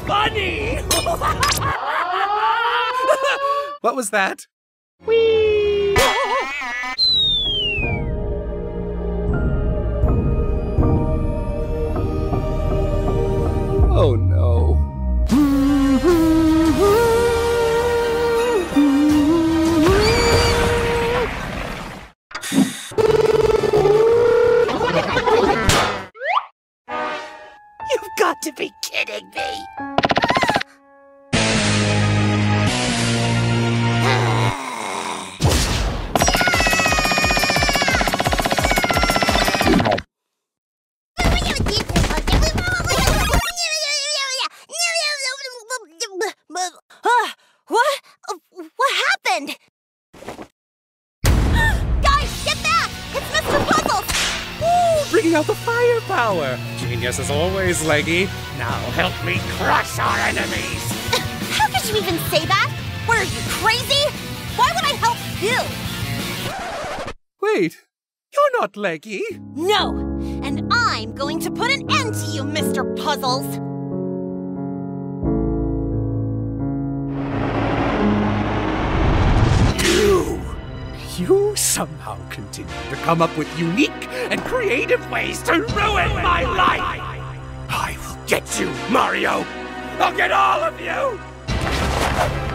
funny! What was that? Whee! Oh no. You've got to be kidding me! What happened? Guys, get back! It's Mr. Puzzles! Ooh, bringing out the firepower. Genius as always, Leggy. Now help me crush our enemies! How could you even say that? What are you, crazy? Why would I help you? Wait, you're not Leggy. No! And I'm going to put an end to you, Mr. Puzzles! You somehow continue to come up with unique and creative ways to ruin my life! I will get you, Mario! I'll get all of you!